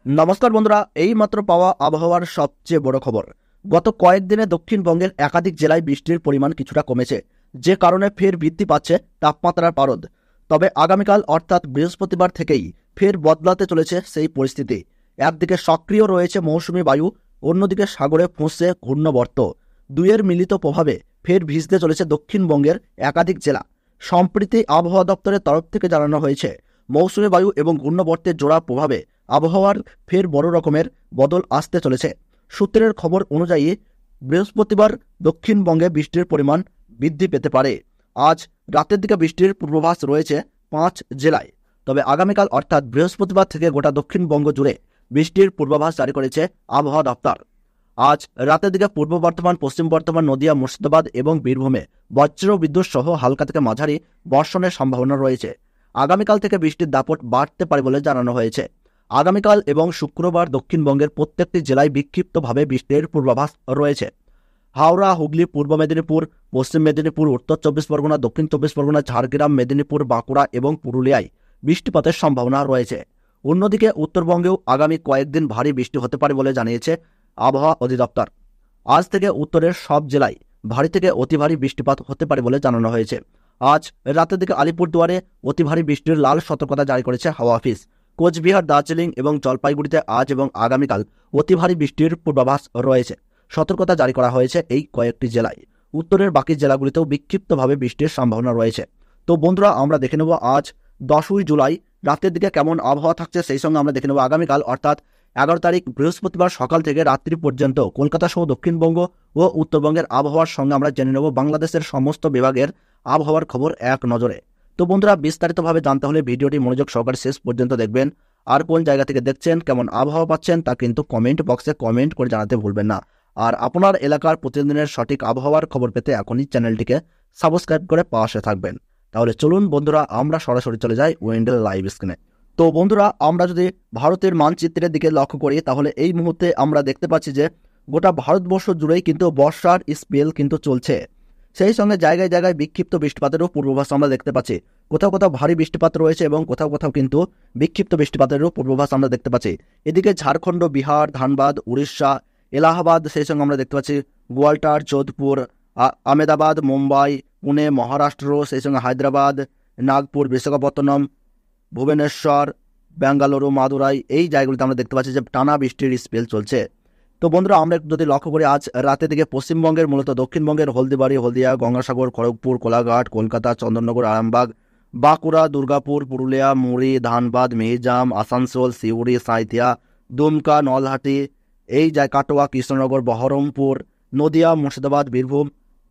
নমস্কার বন্ধুরা, এই মাত্র পাওয়া আবহাওয়ার সবচেয়ে বড় খবর। গত কয়েকদিনে দক্ষিণবঙ্গের একাধিক জেলায় বৃষ্টির পরিমাণ কিছুটা কমেছে, যে কারণে ফের বৃদ্ধি পাচ্ছে তাপমাত্রার পারদ। তবে আগামীকাল অর্থাৎ বৃহস্পতিবার থেকেই ফের বদলাতে চলেছে সেই পরিস্থিতি। একদিকে সক্রিয় রয়েছে মৌসুমি বায়ু, অন্যদিকে সাগরে ফুঁসছে ঘূর্ণবর্ত। দুইয়ের মিলিত প্রভাবে ফের ভিজতে চলেছে দক্ষিণবঙ্গের একাধিক জেলা। সম্প্রতি আবহাওয়া দপ্তরের তরফ থেকে জানানো হয়েছে, মৌসুমি বায়ু এবং ঘূর্ণবর্তের জোড়া প্রভাবে আবহাওয়ার ফের বড় রকমের বদল আসতে চলেছে। সূত্রের খবর অনুযায়ী বৃহস্পতিবার দক্ষিণবঙ্গে বৃষ্টির পরিমাণ বৃদ্ধি পেতে পারে। আজ রাতের দিকে বৃষ্টির পূর্বাভাস রয়েছে 5 জেলায়। তবে আগামীকাল অর্থাৎ বৃহস্পতিবার থেকে গোটা দক্ষিণবঙ্গ জুড়ে বৃষ্টির পূর্বাভাস জারি করেছে আবহাওয়া দপ্তর। আজ রাতের দিকে পূর্ব বর্ধমান, পশ্চিম বর্ধমান, নদিয়া, মুর্শিদাবাদ এবং বীরভূমে বজ্র বিদ্যুৎ সহ হালকা থেকে মাঝারি বর্ষণের সম্ভাবনা রয়েছে। আগামীকাল থেকে বৃষ্টির দাপট বাড়তে পারে বলে জানানো হয়েছে। আগামীকাল এবং শুক্রবার দক্ষিণবঙ্গের প্রত্যেকটি জেলায় বিক্ষিপ্তভাবে বৃষ্টির পূর্বাভাস রয়েছে। হাওড়া, হুগলি, পূর্ব মেদিনীপুর, পশ্চিম মেদিনীপুর, উত্তর 24 পরগনা, দক্ষিণ 24 পরগনা, ঝাড়গ্রাম, মেদিনীপুর, বাঁকুড়া এবং পুরুলিয়ায় বৃষ্টিপাতের সম্ভাবনা রয়েছে। অন্যদিকে উত্তরবঙ্গেও আগামী কয়েকদিন ভারী বৃষ্টি হতে পারে বলে জানিয়েছে আবহাওয়া অধিদপ্তর। আজ থেকে উত্তরের সব জেলায় ভারী থেকে অতি ভারী বৃষ্টিপাত হতে পারে বলে জানানো হয়েছে। আজ রাতের দিকে আলিপুরদুয়ারে অতি ভারী বৃষ্টির লাল সতর্কতা জারি করেছে হাওয়া অফিস। কোচবিহার, দার্জিলিং এবং জলপাইগুড়িতে আজ এবং আগামীকাল অতি ভারী বৃষ্টির পূর্বাভাস রয়েছে। সতর্কতা জারি করা হয়েছে এই কয়েকটি জেলায়। উত্তরের বাকি জেলাগুলিতেও বিক্ষিপ্তভাবে বৃষ্টির সম্ভাবনা রয়েছে। তো বন্ধুরা, আমরা দেখে নেব আজ 10ই জুলাই রাতের দিকে কেমন আবহাওয়া থাকছে। সেই সঙ্গে আমরা দেখে নেব আগামীকাল অর্থাৎ 11 তারিখ বৃহস্পতিবার সকাল থেকে রাত্রি পর্যন্ত কলকাতা সহ দক্ষিণবঙ্গ ও উত্তরবঙ্গের আবহাওয়ার সঙ্গে আমরা জেনে নেব বাংলাদেশের সমস্ত বিভাগের আবহাওয়ার খবর এক নজরে। তো বন্ধুরা, বিস্তারিতভাবে জানতে হলে ভিডিওটি মনোযোগ সহকারে শেষ পর্যন্ত দেখবেন। আর কোন জায়গা থেকে দেখছেন, কেমন আবহাওয়া পাচ্ছেন তা কিন্তু কমেন্ট বক্সে কমেন্ট করে জানাতে ভুলবেন না। আর আপনার এলাকার প্রতিদিনের সঠিক আবহাওয়ার খবর পেতে এখনই চ্যানেলটিকে সাবস্ক্রাইব করে পাশে থাকবেন। তাহলে চলুন বন্ধুরা, আমরা সরাসরি চলে যাই উইন্ডেল লাইভ স্ক্রিনে। তো বন্ধুরা, আমরা যদি ভারতের মানচিত্রের দিকে লক্ষ্য করি তাহলে এই মুহূর্তে আমরা দেখতে পাচ্ছি যে গোটা ভারতবর্ষ জুড়েই কিন্তু বর্ষার স্পেল কিন্তু চলছে। সেই সঙ্গে জায়গায় জায়গায় বিক্ষিপ্ত বৃষ্টিপাতেরও পূর্বাভাস আমরা দেখতে পাচ্ছি। কোথাও কোথাও ভারী বৃষ্টিপাত রয়েছে এবং কোথাও কোথাও কিন্তু বিক্ষিপ্ত বৃষ্টিপাতেরও পূর্বাভাস আমরা দেখতে পাচ্ছি। এদিকে ঝাড়খণ্ড, বিহার, ধানবাদ, উড়িষ্যা, এলাহাবাদ, সেই সঙ্গে আমরা দেখতে পাচ্ছি গোয়ালটার, যোধপুর, আমেদাবাদ, মুম্বাই, পুনে, মহারাষ্ট্র, সেই সঙ্গে হায়দ্রাবাদ, নাগপুর, বিশাখাপত্তনম, ভুবনেশ্বর, বেঙ্গালুরু, মাদুরাই, এই জায়গাগুলিতে আমরা দেখতে পাচ্ছি যে টানা বৃষ্টির স্পেল চলছে। তো বন্ধুরা, আমরা যদি লক্ষ্য করি আজ রাতে থেকে পশ্চিমবঙ্গের মূলত দক্ষিণবঙ্গের হলদিবাড়ি, হলদিয়া, গঙ্গাসাগর, খড়গপুর, কোলাঘাট, কলকাতা, চন্দননগর, আরামবাগ, বাঁকুড়া, দুর্গাপুর, পুরুলিয়া, মুড়ি, ধানবাদ, মেহিজাম, আসানসোল, সিউড়ি, সাঁইথিয়া, দুমকা, নলহাটি, এই কাটোয়া, কৃষ্ণনগর, বহরমপুর, নদিয়া, মুর্শিদাবাদ, বীরভূম,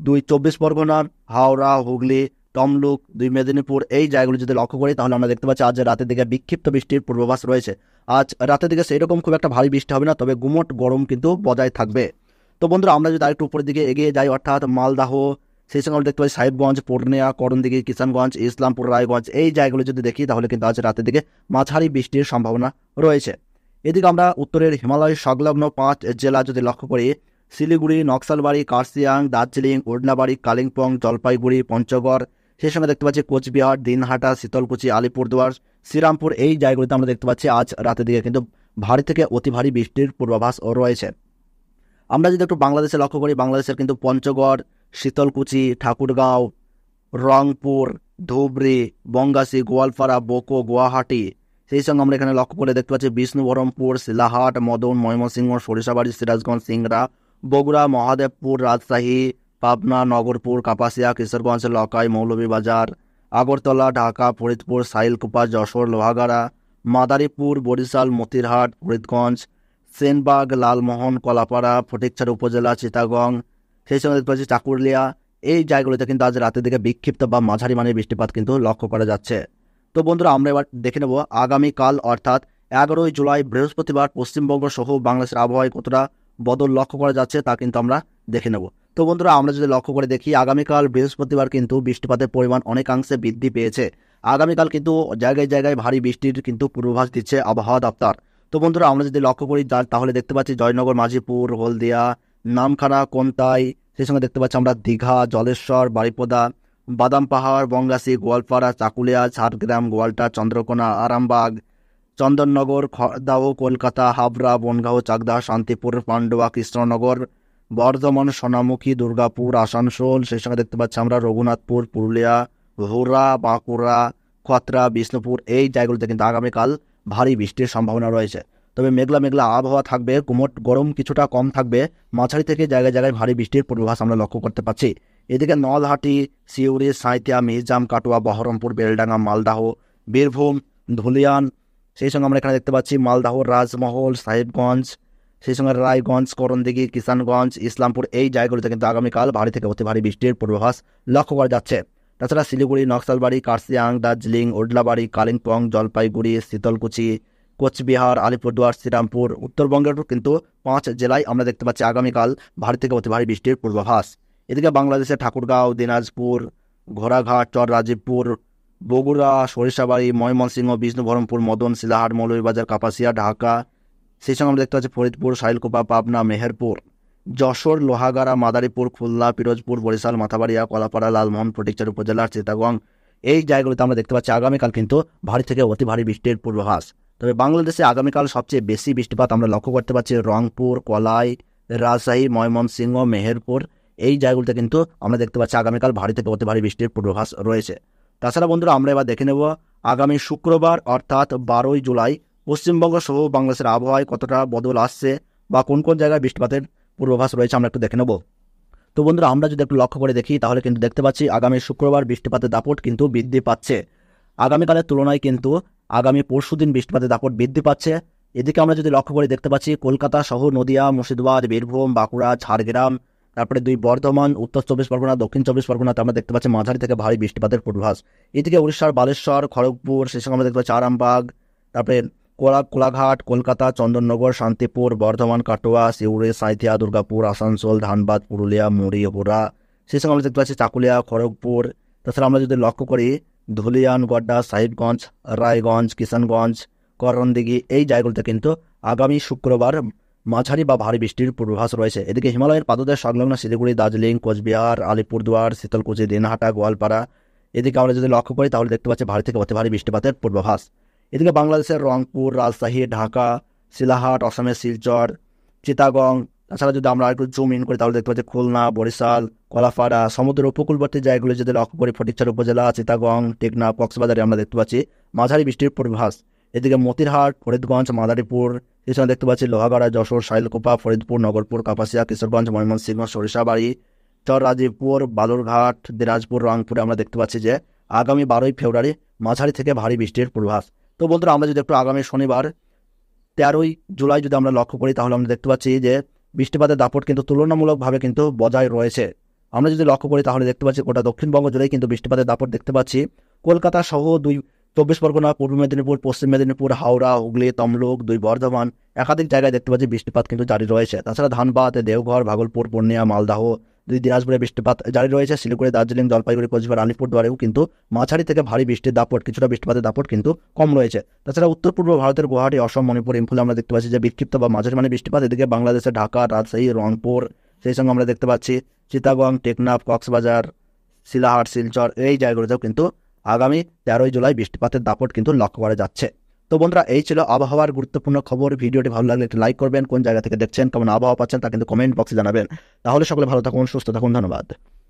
24 পরগনা, হাওড়া, হুগলি, তমলুক, 2 মেদিনীপুর, এই জায়গাগুলি যদি লক্ষ্য করি তাহলে আমরা দেখতে পাচ্ছি আজ রাতের দিকে বিক্ষিপ্ত বৃষ্টির পূর্বাভাস রয়েছে। আজ রাতের দিকে সেই রকম খুব একটা ভারী বৃষ্টি হবে না, তবে গুমোট গরম কিন্তু বজায় থাকবে। তো বন্ধুরা, আমরা যদি আরেকটু উপরের দিকে এগিয়ে যাই অর্থাৎ মালদাহ, সেই সঙ্গে আমরা দেখতে পাচ্ছি সাহেবগঞ্জ, পূর্ণিয়া, করণদিঘি, কিষানগঞ্জ, ইসলামপুর, রায়গঞ্জ, এই জায়গাগুলো যদি দেখি তাহলে কিন্তু আজ রাতের দিকে মাঝারি বৃষ্টির সম্ভাবনা রয়েছে। এদিকে আমরা উত্তরের হিমালয় সংলগ্ন 5 জেলা যদি লক্ষ্য করি, শিলিগুড়ি, নকশালবাড়ি, কার্শিয়াং, দার্জিলিং, ওড়নাবাড়ি, কালিম্পং, জলপাইগুড়ি, পঞ্চগড়, সেই সঙ্গে দেখতে পাচ্ছি কোচবিহার, দিনহাটা, শীতলকুচি, আলিপুরদুয়ার, শ্রীরামপুর, এই জায়গাগুলিতে আমরা দেখতে পাচ্ছি আজ রাতের দিকে কিন্তু ভারী থেকে অতি ভারী বৃষ্টির পূর্বাভাস রয়েছে। আমরা যদি একটু বাংলাদেশে লক্ষ্য করি, বাংলাদেশের কিন্তু পঞ্চগড়, শীতলকুচি, ঠাকুরগাঁও, রংপুর, ধুবড়ি, বনগাছি, গোয়ালপাড়া, বোকো, গুয়াহাটি, সেই সঙ্গে আমরা এখানে লক্ষ্য করে দেখতে পাচ্ছি বিষ্ণুবরমপুর, শিলাহাট, মদন, ময়মনসিংহ, সরিষাবাড়ি, সিরাজগঞ্জ, সিংড়া, বগুড়া, মহাদেবপুর, রাজশাহী, পাবনা, নগরপুর, কাপাসিয়া, কিশোরগঞ্জ, লকাই, মৌলভীবাজার, আগরতলা, ঢাকা, ফরিদপুর, সাইলকুপা, যশোর, লোহাগাড়া, মাদারীপুর, বরিশাল, মতিরহাট, ফরিদগঞ্জ, সেনবাগ, লালমোহন, কলাপাড়া, ফটিকছড়ি উপজেলা, চিটাগং, সেই সঙ্গে দেখতে পাচ্ছি চাকুলিয়া, এই জায়গাগুলিতে কিন্তু আজ রাতের দিকে বিক্ষিপ্ত বা মাঝারি মানের বৃষ্টিপাত কিন্তু লক্ষ্য করা যাচ্ছে। তো বন্ধুরা, আমরা এবার দেখে নেব আগামীকাল অর্থাৎ 11ই জুলাই বৃহস্পতিবার পশ্চিমবঙ্গ সহ বাংলাদেশের আবহাওয়ায় কতটা বদল লক্ষ্য করা যাচ্ছে তা কিন্তু আমরা দেখে নেব। তো বন্ধুরা, আমরা যদি লক্ষ্য করে দেখি আগামীকাল বৃহস্পতিবার কিন্তু বৃষ্টিপাতের পরিমাণ অনেকাংশে বৃদ্ধি পেয়েছে। আগামীকাল কিন্তু জায়গায় জায়গায় ভারী বৃষ্টির কিন্তু পূর্বাভাস দিচ্ছে আবহাওয়া দপ্তর। তো বন্ধুরা, আমরা যদি লক্ষ্য করি তাহলে দেখতে পাচ্ছি জয়নগর, মাঝিপুর, হলদিয়া, নামখানা, কোন্তাই, সেই সঙ্গে দেখতে পাচ্ছি আমরা দীঘা, জলেশ্বর, বারিপদা, বাদাম পাহাড়, বনগাছি, গোয়ালপাড়া, চাকুলিয়া, ঝাড়গ্রাম, গোয়ালটা, চন্দ্রকোনা, আরামবাগ, চন্দননগর, খড়দাহ, কলকাতা, হাবড়া, বনগাঁও, চাকদা, শান্তিপুর, পান্ডুয়া, কৃষ্ণনগর, বর্ধমান, সোনামুখী, দুর্গাপুর, আসানসোল, সেই সঙ্গে দেখতে পাচ্ছি আমরা রঘুনাথপুর, পুরুলিয়া, হুরা, বাঁকুড়া, খতরা, বিষ্ণুপুর, এই জায়গাগুলোতে কিন্তু আগামীকাল ভারী বৃষ্টির সম্ভাবনা রয়েছে। তবে মেঘলা মেঘলা আবহাওয়া থাকবে, গুমোট গরম কিছুটা কম থাকবে, মাঝারি থেকে জায়গায় জায়গায় ভারী বৃষ্টির পূর্বাভাস আমরা লক্ষ্য করতে পারছি। এদিকে নলহাটি, সিউড়ি, সাঁইথিয়া, মিহিজাম, কাটোয়া, বহরমপুর, বেলডাঙ্গা, মালদাহ, বীরভূম, ধুলিয়ান, সেই সঙ্গে আমরা এখানে দেখতে পাচ্ছি মালদাহ, রাজমহল, সাহেবগঞ্জ, সেই সঙ্গে রায়গঞ্জ, করণদিঘি, কিষানগঞ্জ, ইসলামপুর, এই জায়গাগুলিতে কিন্তু আগামীকাল ভারী থেকে অতি ভারী বৃষ্টির পূর্বাভাস লক্ষ্য করা যাচ্ছে। তাছাড়া শিলিগুড়ি, নকশালবাড়ি, কার্শিয়াং, দার্জিলিং, ওডলাবাড়ি, কালিম্পং, জলপাইগুড়ি, শীতলকুচি, কোচবিহার, আলিপুরদুয়ার, শ্রীরামপুর, উত্তরবঙ্গের কিন্তু 5 জেলায় আমরা দেখতে পাচ্ছি আগামীকাল ভারী থেকে অতি ভারী বৃষ্টির পূর্বাভাস। এদিকে বাংলাদেশের ঠাকুরগাঁও, দিনাজপুর, ঘোড়াঘাট, চর রাজীবপুর, বগুড়া, সরিষাবাড়ি, ময়মনসিংহ, বিষ্ণুবহরমপুর, মদন, শিলাহাট, মৌলভীবাজার, কাপাসিয়া, ঢাকা, সেই সঙ্গে আমরা দেখতে পাচ্ছি ফরিদপুর, সাইলকুপা, পাবনা, মেহেরপুর, যশোর, লোহাগাড়া, মাদারীপুর, খুলনা, পিরোজপুর, বরিশাল, মাথাবাড়িয়া, কলাপাড়া, লালমোহন, ফটিকচার উপজেলার চিটাগং, এই জায়গাগুলিতে আমরা দেখতে পাচ্ছি আগামীকাল কিন্তু ভারী থেকে অতি ভারী বৃষ্টির পূর্বাভাস। তবে বাংলাদেশে আগামীকাল সবচেয়ে বেশি বৃষ্টিপাত আমরা লক্ষ্য করতে পারছি রংপুর, কলাই, রাজশাহী, ময়মনসিংহ, মেহেরপুর, এই জায়গাগুলিতে কিন্তু আমরা দেখতে পাচ্ছি আগামীকাল ভারী থেকে অতি ভারী বৃষ্টির পূর্বাভাস রয়েছে। তাছাড়া বন্ধুরা আমরা এবার দেখে নেব আগামী শুক্রবার অর্থাৎ 12ই জুলাই পশ্চিমবঙ্গ সহ বাংলাদেশের আবহাওয়ায় কতটা বদল আসছে বা কোন কোন জায়গায় বৃষ্টিপাতের পূর্বাভাস রয়েছে আমরা একটু দেখে নেব। তো বন্ধুরা আমরা যদি একটু লক্ষ্য করে দেখি তাহলে কিন্তু দেখতে পাচ্ছি আগামী শুক্রবার বৃষ্টিপাতের দাপট কিন্তু বৃদ্ধি পাচ্ছে। আগামীকালের তুলনায় কিন্তু আগামী পরশুদিন বৃষ্টিপাতের দাপট বৃদ্ধি পাচ্ছে। এদিকে আমরা যদি লক্ষ্য করে দেখতে পাচ্ছি কলকাতা সহ নদিয়া, মুর্শিদাবাদ, বীরভূম, বাঁকুড়া, ঝাড়গ্রাম, তারপরে 2 বর্ধমান, উত্তর 24 পরগনা, দক্ষিণ 24 পরগনাতে আমরা দেখতে পাচ্ছি মাঝারি থেকে ভারী বৃষ্টিপাতের পূর্বাভাস। এদিকে উড়িষ্যার বালেশ্বর, খড়গপুর, সেই সঙ্গে আমরা দেখতে পাচ্ছি আরামবাগ, তারপরে কোলাঘাট, কলকাতা, চন্দননগর, শান্তিপুর, বর্ধমান, কাটোয়া, সিউড়ি, সাঁইথিয়া, দুর্গাপুর, আসানসোল, ধানবাদ, পুরুলিয়া, মুড়ি, হুরা, সেই সঙ্গে আমরা দেখতে পাচ্ছি চাকুলিয়া, খড়গপুর। তাছাড়া আমরা যদি লক্ষ্য করি ধুলিয়ান, গড্ডা, সাহিবগঞ্জ, রায়গঞ্জ, কিষানগঞ্জ, করণদিঘি, এই জায়গাগুলোতে কিন্তু আগামী শুক্রবার মাঝারি বা ভারী বৃষ্টির পূর্বাভাস রয়েছে। এদিকে হিমালয়ের পাদদেশ সংলগ্ন শিলিগুড়ি, দার্জিলিং, কোচবিহার, আলিপুরদুয়ার, শীতলকুচি, দিনহাটা, গোয়ালপাড়া, এদিকে আমরা যদি লক্ষ্য করি তাহলে দেখতে পাচ্ছি ভারী থেকে অতি ভারী বৃষ্টিপাতের পূর্বাভাস। এদিকে বাংলাদেশের রংপুর, রাজশাহী, ঢাকা, শিলাহাট, অসমের শিলচর, চিটাগং, তাছাড়া যদি আমরা একটু জুম ইন করি তাহলে দেখতে পাচ্ছি খুলনা, বরিশাল, কলাপাড়া, সমুদ্র উপকূলবর্তী জায়গাগুলো যদি লক্ষ্য করি ফটিকচার উপজেলা, চিটাগং, টেকনাফ, কক্সবাজারে আমরা দেখতে পাচ্ছি মাঝারি বৃষ্টির পূর্বাভাস। এদিকে মতিরহাট, ফরিদগঞ্জ, মাদারীপুর, এই সময় দেখতে পাচ্ছি লোহাগাড়া, যশোর, সাইলকুপা, ফরিদপুর, নগরপুর, কাপাসিয়া, কিশোরগঞ্জ, ময়মনসিংহ, সরিষাবাড়ি, চর রাজীবপুর, বালুরঘাট, দিনাজপুর, রংপুরে আমরা দেখতে পাচ্ছি যে আগামী 12ই ফেব্রুয়ারি মাঝারি থেকে ভারী বৃষ্টির পূর্বাভাস। তো বন্ধুরা আমরা যদি একটু আগামী শনিবার 13ই জুলাই যদি আমরা লক্ষ্য করি তাহলে আমরা দেখতে পাচ্ছি যে বৃষ্টিপাতের দাপট কিন্তু তুলনামূলকভাবে কিন্তু বজায় রয়েছে। আমরা যদি লক্ষ্য করি তাহলে দেখতে পাচ্ছি গোটা দক্ষিণবঙ্গ জুড়েই কিন্তু বৃষ্টিপাতের দাপট দেখতে পাচ্ছি। কলকাতা সহ 2 24 পরগনা, পূর্ব মেদিনীপুর, পশ্চিম মেদিনীপুর, হাওড়া, হুগলি, তমলুক, 2 বর্ধমান, একাধিক জায়গায় দেখতে পাচ্ছি বৃষ্টিপাত কিন্তু জারি রয়েছে। তাছাড়া ধানবাদ, দেওঘর, ভাগলপুর, পূর্ণিয়া, মালদাহ, 2 দিনাজপুরে বৃষ্টিপাত জারি রয়েছে। শিলিগুড়ি, দার্জিলিং, জলপাইগুড়ি, কোচবিহার, আলিপুরদুয়ারেও কিন্তু মাঝারি থেকে ভারী বৃষ্টির দাপট, কিছুটা বৃষ্টিপাতের দাপট কিন্তু কম রয়েছে। তাছাড়া উত্তর পূর্ব ভারতের গুয়াহাটি, অসম, মণিপুর, ইম্ফলে আমরা দেখতে পাচ্ছি যে বিক্ষিপ্ত বা মাঝারি মানে বৃষ্টিপাত। এদিকে বাংলাদেশের ঢাকা, রাজশাহী, রংপুর, সেই সঙ্গে আমরা দেখতে পাচ্ছি চিটাগং, টেকনাফ, কক্সবাজার, শিলাহাট, শিলচর, এই জায়গাগুলোতেও কিন্তু আগামী 13ই জুলাই বৃষ্টিপাতের দাপট কিন্তু লক্ষ্য করা যাচ্ছে। তো বন্ধুরা এই ছিল আবহাওয়ার গুরুত্বপূর্ণ খবর। ভিডিওটি ভালো লাগলে একটু লাইক করবেন, কোন জায়গা থেকে দেখছেন, কেমন আবহাওয়া পাচ্ছেন তা কিন্তু কমেন্ট বক্সে জানাবেন। তাহলে সকলে ভালো থাকুন, সুস্থ থাকুন, ধন্যবাদ।